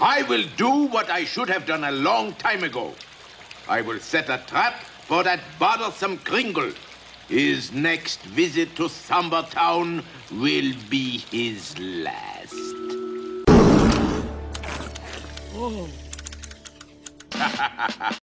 I will do what I should have done a long time ago. I will set a trap for that bothersome Kringle. His next visit to Somber Town will be his last. Oh.